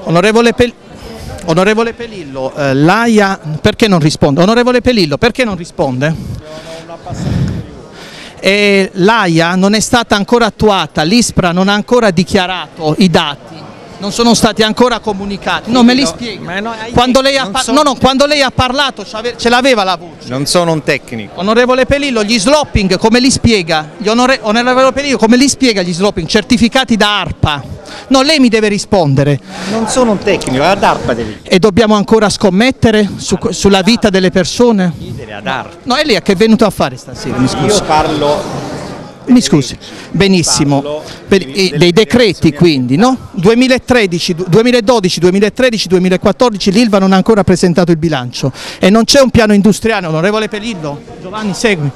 Onorevole Pelillo, l'AIA perché non risponde? Onorevole Pelillo, perché non risponde? L'AIA non è stata ancora attuata, l'ISPRA non ha ancora dichiarato i dati, non sono stati ancora comunicati. No, me li spiega. Quando lei ha parlato ce l'aveva la voce. Non sono un tecnico. Onorevole Pelillo, gli slopping come li spiega? Onorevole Pelillo, come li spiega gli slopping certificati da ARPA? No, lei mi deve rispondere. Non sono un tecnico, ad ARPA devi. E dobbiamo ancora scommettere sulla vita delle persone? Ad ARPA. No, è lei che è venuto a fare stasera, mi scusi. Io parlo. Mi scusi, benissimo, dei decreti quindi, no? 2013, 2013, 2014 l'Ilva non ha ancora presentato il bilancio e non c'è un piano industriale, onorevole Pelillo. Giovanni, segui.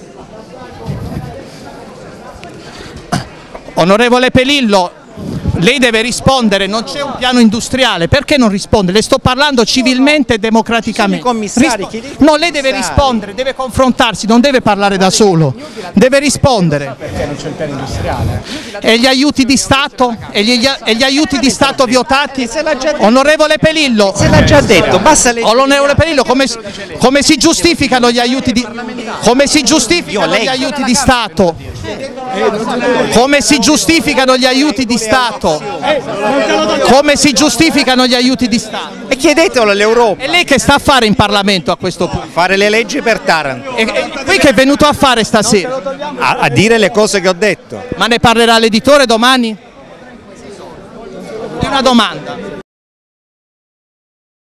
Onorevole Pelillo, lei deve rispondere, non c'è un piano industriale, perché non risponde? Le sto parlando civilmente e democraticamente. No, lei deve rispondere, deve confrontarsi, non deve parlare da solo, deve rispondere. Perché non c'è il piano industriale? E gli aiuti di Stato? E gli aiuti di Stato votati? Onorevole Pelillo, Se l'ha già detto, basta leggere. Onorevole Pelillo, come si giustificano gli aiuti di come si giustificano gli aiuti di Stato? Come si giustificano gli aiuti di Stato? Come si giustificano gli aiuti di Stato? E chiedetelo all'Europa. E lei che sta a fare in Parlamento a questo punto? Fare le leggi per Taranto. E qui che è venuto a fare stasera? A dire le cose che ho detto. Ma ne parlerà l'editore domani? È una domanda.